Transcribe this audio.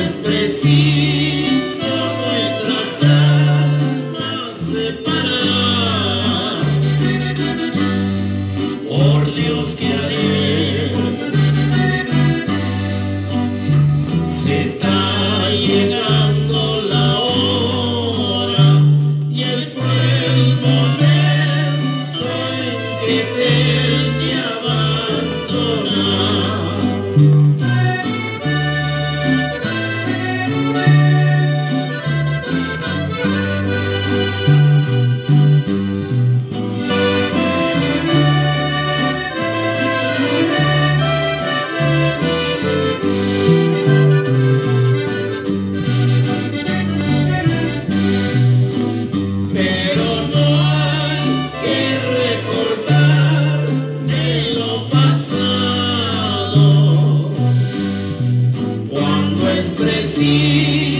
es preciso nuestras almas separar. Por Dios que haré, se está llegando la hora y el cruel momento en que te abandonar. Pero no hay que recordar de lo pasado cuando es preciso